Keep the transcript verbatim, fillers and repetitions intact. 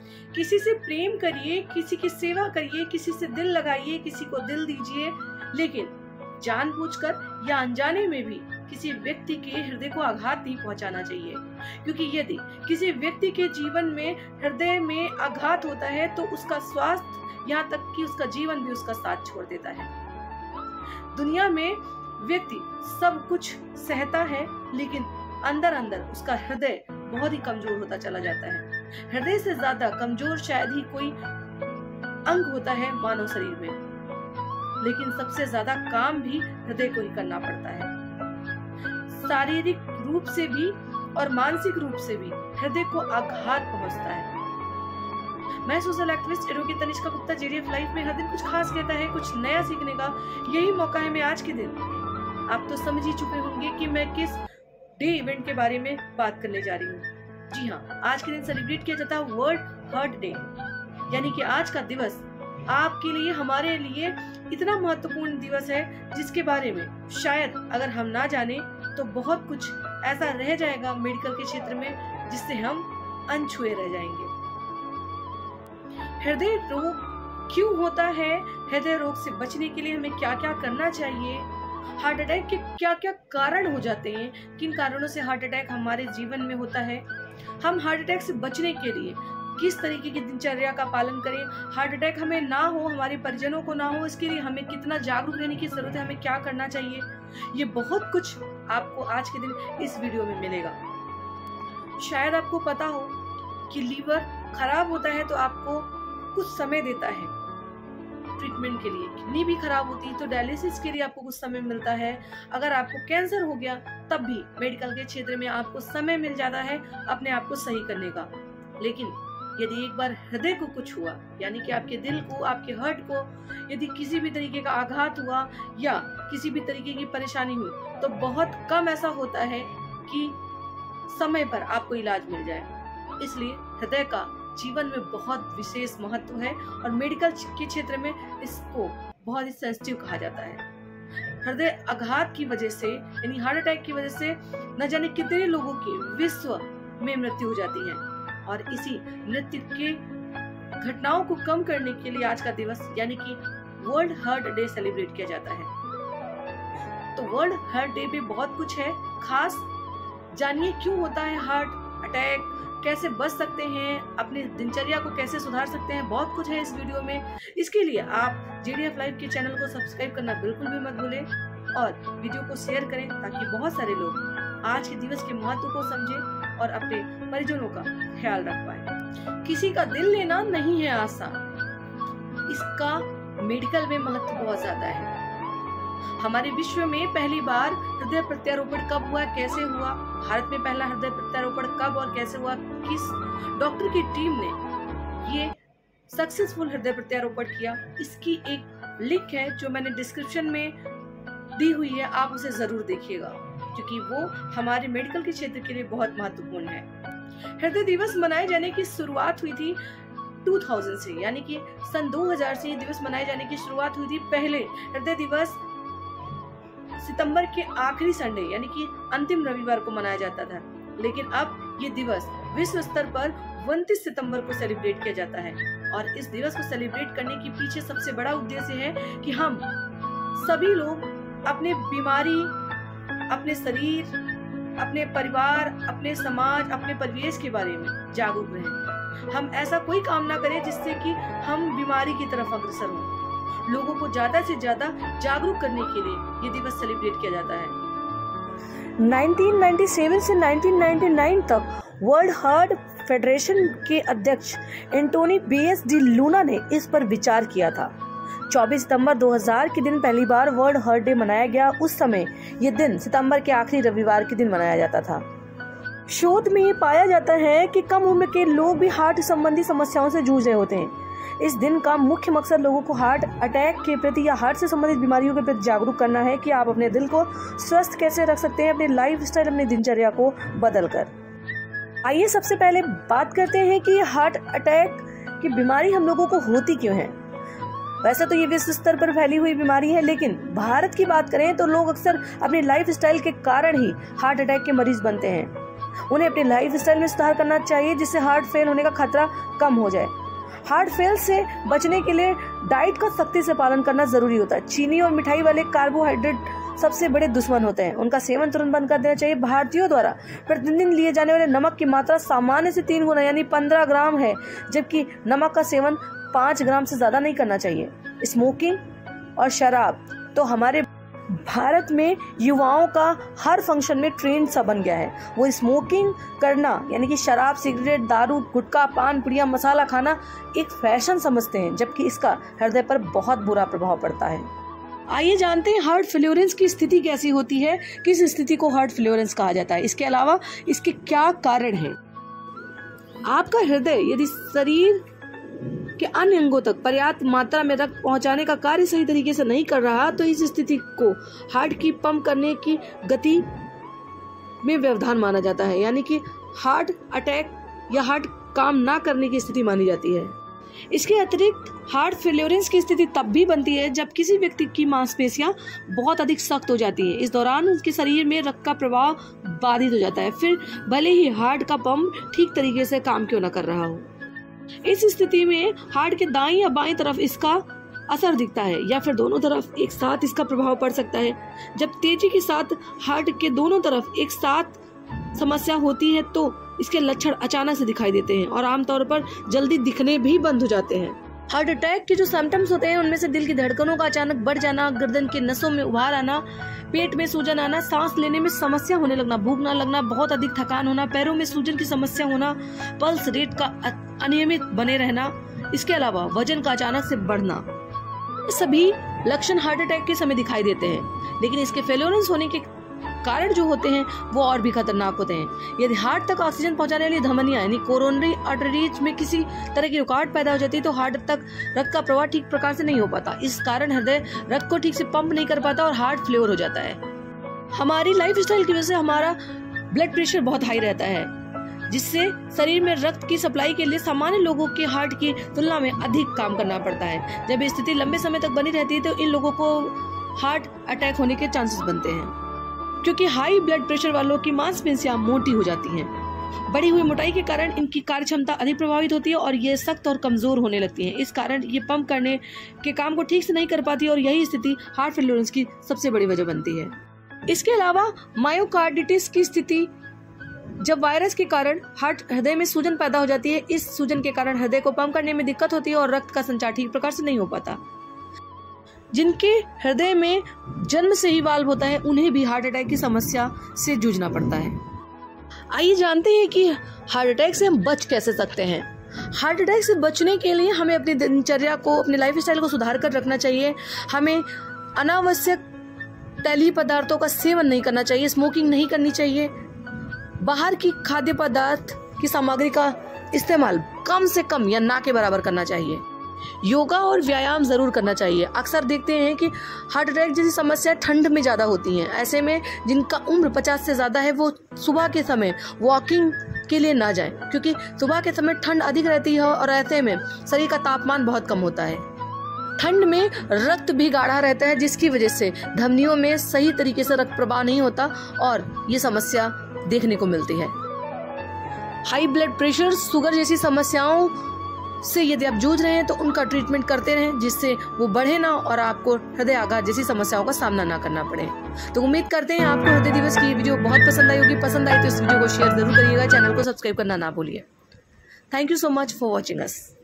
किसी से प्रेम करिए, किसी की सेवा करिए, किसी से दिल लगाइए, किसी को दिल दीजिए, लेकिन जानबूझकर या अनजाने में भी किसी व्यक्ति के हृदय को आघात नहीं पहुंचाना चाहिए, क्योंकि यदि किसी व्यक्ति के जीवन में हृदय में आघात होता है तो उसका स्वास्थ्य, यहाँ तक कि उसका जीवन भी उसका साथ छोड़ देता है। दुनिया में व्यक्ति सब कुछ सहता है, लेकिन अंदर अंदर उसका हृदय बहुत ही कमजोर होता चला जाता है। हृदय से ज्यादा कमजोर शायद ही कोई अंग होता है मानव शरीर में, लेकिन सबसे ज्यादा काम भी हृदय को ही करना पड़ता है। शारीरिक रूप से भी और मानसिक रूप से भी हृदय को आघात पहुंचता है। मैं social activist advocate Tanishka Gupta JDF life में हर दिन कुछ खास कहता है, कुछ नया सीखने का यही मौका है। मैं आज के दिन आप तो समझ ही चुके होंगे कि मैं किस डे इवेंट के बारे में बात करने जा रही हूँ। जी हाँ, आज के दिन सेलिब्रेट किया जाता है वर्ल्ड हार्ट डे, यानी कि आज का दिवस आपके लिए, हमारे लिए इतना महत्वपूर्ण दिवस है जिसके बारे में शायद अगर हम ना जाने तो बहुत कुछ ऐसा रह जाएगा मेडिकल के क्षेत्र में जिससे हम अनछुए रह जाएंगे। हृदय रोग क्यों होता है, हृदय रोग से बचने के लिए हमें क्या क्या करना चाहिए, हार्ट अटैक के क्या क्या कारण हो जाते हैं, किन कारणों से हार्ट अटैक हमारे जीवन में होता है, हम हार्ट अटैक से बचने के लिए किस तरीके की दिनचर्या का पालन करें, हार्ट अटैक हमें ना हो, हमारे परिजनों को ना हो, इसके लिए हमें कितना जागरूक रहने की जरूरत है, हमें क्या करना चाहिए, ये बहुत कुछ आपको आज के दिन इस वीडियो में मिलेगा। शायद आपको पता हो कि लीवर खराब होता है तो आपको कुछ समय देता है ट्रीटमेंट के लिए, किडनी भी खराब होती है तो डायलिसिस के लिए आपको कुछ समय मिलता है, अगर आपको कैंसर हो गया तब भी मेडिकल के क्षेत्र में आपको समय मिल जाता है अपने आप को सही करने का। लेकिन यदि एक बार हृदय को कुछ हुआ, यानी कि आपके दिल को, आपके हार्ट को यदि किसी भी तरीके का आघात हुआ या किसी भी तरीके की परेशानी हुई तो बहुत कम ऐसा होता है कि समय पर आपको इलाज मिल जाए। इसलिए हृदय का जीवन में बहुत विशेष महत्व है और मेडिकल के क्षेत्र में इसको बहुत ही सेंसिटिव कहा जाता है। हृदय आघात की वजह से, यानी हार्ट अटैक की वजह से न जाने कितने लोगों की विश्व में मृत्यु हो जाती है, और इसी मृत्यु के घटनाओं को कम करने के लिए आज का दिवस यानी कि वर्ल्ड हार्ट डे सेलिब्रेट किया जाता है। तो वर्ल्ड हार्ट डे में बहुत कुछ है खास, जानिए क्यों होता है हार्ट अटैक, कैसे बच सकते हैं, अपनी दिनचर्या को कैसे सुधार सकते हैं, बहुत कुछ है इस वीडियो में। इसके लिए आप जेडीएफ लाइव के चैनल को सब्सक्राइब करना बिल्कुल भी मत भूलें और वीडियो को शेयर करें ताकि बहुत सारे लोग आज के दिवस के महत्व को समझें और अपने परिजनों का ख्याल रख पाए। किसी का दिल लेना नहीं है आसान, इसका मेडिकल में महत्व बहुत ज्यादा है। हमारे विश्व में पहली बार हृदय प्रत्यारोपण कब हुआ, कैसे हुआ, भारत में पहला हृदय प्रत्यारोपण कब और कैसे हुआ, किस डॉक्टर की टीम ने ये सक्सेसफुल हृदय प्रत्यारोपण किया, इसकी एक लिंक है जो मैंने डिस्क्रिप्शन में दी हुई है, आप उसे जरूर देखिएगा क्योंकि वो हमारे मेडिकल के क्षेत्र के लिए बहुत महत्वपूर्ण है। हृदय दिवस मनाए जाने की शुरुआत हुई थी दो हज़ार से, यानी कि सन दो हज़ार से ये दिवस मनाए जाने की शुरुआत हुई थी। पहले हृदय दिवस सितंबर के आखिरी संडे यानी कि अंतिम रविवार को मनाया जाता था, लेकिन अब ये दिवस विश्व स्तर पर उनतीस सितंबर को सेलिब्रेट किया जाता है। और इस दिवस को सेलिब्रेट करने के पीछे सबसे बड़ा उद्देश्य है कि हम सभी लोग अपने बीमारी, अपने शरीर, अपने परिवार, अपने समाज, अपने परिवेश के बारे में जागरूक रहें। हम ऐसा कोई काम ना करें जिससे कि हम बीमारी की तरफ अग्रसर हों। लोगों को ज्यादा से ज्यादा जागरूक करने के लिए ये दिवस सेलिब्रेट किया जाता है। उन्नीस सौ सत्तानवे से उन्नीस सौ निन्यानवे तक वर्ल्ड हार्ट फेडरेशन के अध्यक्ष Antony B S D Luna ने इस पर विचार किया था। चौबीस सितंबर दो हज़ार के दिन पहली बार वर्ल्ड हार्ट डे मनाया गया। उस समय ये दिन सितंबर के आखिरी रविवार के दिन मनाया जाता था। शोध में ये पाया जाता है कि कम उम्र के लोग भी हार्ट संबंधी समस्याओं से जूझ रहे होते हैं। इस दिन का मुख्य मकसद लोगों को हार्ट अटैक के प्रति या हार्ट से संबंधित बीमारियों के प्रति जागरूक करना है कि आप अपने दिल को स्वस्थ कैसे रख सकते हैं, अपने लाइफस्टाइल, अपनी दिनचर्या को बदलकर। आइए सबसे पहले बात करते हैं कि हार्ट अटैक की बीमारी हम लोगों को होती क्यों है। वैसे तो ये विश्व स्तर पर फैली हुई बीमारी है, लेकिन भारत की बात करें तो लोग अक्सर अपनी लाइफस्टाइल के कारण ही हार्ट अटैक के मरीज बनते हैं। उन्हें अपनी लाइफ स्टाइल में सुधार करना चाहिए जिससे हार्ट फेल होने का खतरा कम हो जाए। हार्ट फेल से बचने के लिए डाइट का सख्ती से पालन करना जरूरी होता है। चीनी और मिठाई वाले कार्बोहाइड्रेट सबसे बड़े दुश्मन होते हैं, उनका सेवन तुरंत बंद कर देना चाहिए। भारतीयों द्वारा प्रतिदिन लिए जाने वाले नमक की मात्रा सामान्य से तीन गुना यानी पंद्रह ग्राम है, जबकि नमक का सेवन पाँच ग्राम से ज्यादा नहीं करना चाहिए। स्मोकिंग और शराब तो हमारे भारत में युवाओं का हर फंक्शन में ट्रेंड सा बन गया है। वो स्मोकिंग करना यानी कि शराब, सिगरेट, दारू, गुटखा, पान, पुड़िया, मसाला खाना एक फैशन समझते हैं, जबकि इसका हृदय पर बहुत बुरा प्रभाव पड़ता है। आइए जानते हैं हार्ट फ्लोरेंस की स्थिति कैसी होती है, किस स्थिति को हार्ट फ्लोरेंस कहा जाता है, इसके अलावा इसके क्या कारण हैं। आपका हृदय यदि शरीर के अन्य अंगों तक पर्याप्त मात्रा में रक्त पहुंचाने का कार्य सही तरीके से नहीं कर रहा तो इस स्थिति को हार्ट की पंप करने की गति में व्यवधान माना जाता है, यानी कि हार्ट अटैक या हार्ट काम ना करने की स्थिति मानी जाती है। इसके अतिरिक्त हार्ट फेल्योरेंस की स्थिति तब भी बनती है जब किसी व्यक्ति की मांसपेशियां बहुत अधिक सख्त हो जाती हैं। इस दौरान उसके शरीर में रक्त का प्रवाह बाधित हो जाता है, फिर भले ही हार्ट का पंप ठीक तरीके से काम क्यों न कर रहा हो। इस स्थिति में हार्ट के दाईं या बाईं तरफ इसका असर दिखता है या फिर दोनों तरफ एक साथ इसका प्रभाव पड़ सकता है। जब तेजी के साथ हार्ट के दोनों तरफ एक साथ समस्या होती है तो इसके लक्षण अचानक से दिखाई देते हैं और आमतौर पर जल्दी दिखने भी बंद हो जाते हैं। हार्ट अटैक के जो सिम्टम्स होते हैं उनमें से दिल की धड़कनों का अचानक बढ़ जाना, गर्दन के नसों में उभार आना, पेट में सूजन आना, सांस लेने में समस्या होने लगना, भूख न लगना, बहुत अधिक थकान होना, पैरों में सूजन की समस्या होना, पल्स रेट का अनियमित बने रहना, इसके अलावा वजन का अचानक से बढ़ना, ये सभी लक्षण हार्ट अटैक के समय दिखाई देते हैं। लेकिन इसके फेल्योरेंस होने के कारण जो होते हैं वो और भी खतरनाक होते हैं। यदि हार्ट तक ऑक्सीजन पहुंचाने वाली धमनियां यानी कोरोनरी आर्टरीज में किसी तरह की रुकावट पैदा हो जाती है तो हार्ट तक रक्त का प्रवाह ठीक प्रकार से नहीं हो पाता। इस कारण हृदय रक्त को ठीक से पंप नहीं कर पाता और हार्ट फेल्योर हो जाता है। हमारी लाइफस्टाइल की वजह से हमारा ब्लड प्रेशर बहुत हाई रहता है, जिससे शरीर में रक्त की सप्लाई के लिए सामान्य लोगों के हार्ट की तुलना में अधिक काम करना पड़ता है। जब ये स्थिति लंबे समय तक बनी रहती है तो इन लोगों को हार्ट अटैक होने के चांसेस बनते हैं, क्योंकि हाई ब्लड प्रेशर वालों की मांसपेशियां मोटी हो जाती हैं। बढ़ी हुई मोटाई के कारण इनकी कार्य क्षमता अधिक प्रभावित होती है और ये सख्त और कमजोर होने लगती हैं। इस कारण ये पंप करने के काम को ठीक से नहीं कर पाती और यही स्थिति हार्ट फेल्योरेंस की सबसे बड़ी वजह बनती है। इसके अलावा मायोकार्डिटिस की स्थिति, जब वायरस के कारण हार्ट हृदय में सूजन पैदा हो जाती है। इस सूजन के कारण हृदय को पंप करने में दिक्कत होती है और रक्त का संचार ठीक प्रकार से नहीं हो पाता। जिनके हृदय में जन्म से ही वाल्व होता है उन्हें भी हार्ट अटैक की समस्या से जूझना पड़ता है। आइए जानते हैं कि हार्ट अटैक से हम बच कैसे सकते हैं। हार्ट अटैक से बचने के लिए हमें अपनी दिनचर्या को, अपने लाइफस्टाइल को सुधार कर रखना चाहिए। हमें अनावश्यक तैलीय पदार्थों का सेवन नहीं करना चाहिए, स्मोकिंग नहीं करनी चाहिए, बाहर की खाद्य पदार्थ की सामग्री का इस्तेमाल कम से कम या ना के बराबर करना चाहिए। योगा और व्यायाम जरूर करना चाहिए। अक्सर देखते हैं कि हार्ट अटैक जैसी समस्या ठंड में ज्यादा होती हैं। ऐसे में जिनका उम्र पचास से ज्यादा है वो सुबह के समय वॉकिंग के लिए ना जाएं, क्योंकि सुबह के समय ठंड अधिक रहती है और ऐसे में शरीर का तापमान बहुत कम होता है। ठंड में रक्त भी गाढ़ा रहता है, जिसकी वजह से धमनियों में सही तरीके से रक्त प्रवाह नहीं होता और ये समस्या देखने को मिलती है। हाई ब्लड प्रेशर, शुगर जैसी समस्याओं से यदि आप जूझ रहे हैं तो उनका ट्रीटमेंट करते रहें, जिससे वो बढ़े ना और आपको हृदय आघात जैसी समस्याओं का सामना ना करना पड़े। तो उम्मीद करते हैं आपको हृदय दिवस की वीडियो बहुत पसंद आई होगी। पसंद आई तो इस वीडियो को शेयर जरूर करिएगा, चैनल को सब्सक्राइब करना ना भूलिए। Thank you so much for watching us.